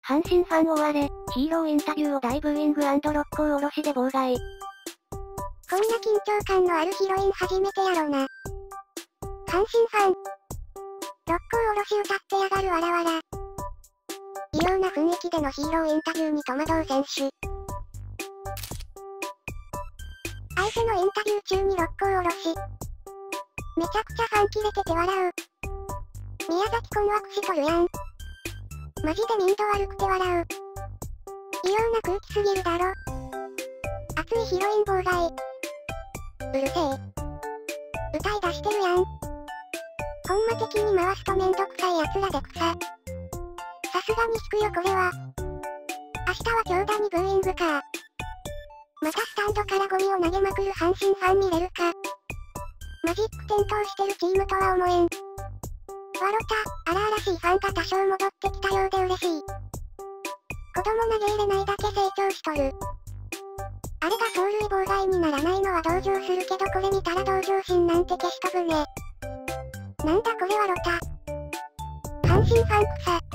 阪神ファン追われ、ヒーローインタビューを大ブーイング&六甲おろしで妨害。 こんな緊張感のあるヒロイン初めてやろな。阪神ファン。六甲おろし歌ってやがるわらわら。異様な雰囲気でのヒーローインタビューに戸惑う選手。相手のインタビュー中に六甲おろし。めちゃくちゃファンキレてて笑う。宮崎困惑しとるやん。マジでミント悪くて笑う。異様な空気すぎるだろ。熱いヒロイン妨害。うるせえ。歌い出してるやん。ほんま敵に回すとめんどくさい奴らで草。さすがに引くよこれは。明日は強打にブーイングか。またスタンドからゴミを投げまくる阪神ファン見れるか。マジック点灯してるチームとは思えん。わろた、荒々しいファンが多少戻ってきたようで嬉しい。子供投げ入れないだけ成長しとる。あれが走塁妨害にならないのは同情するけどこれ見たら同情心なんて消し飛ぶね。なんだこれはロタ。阪神ファン草。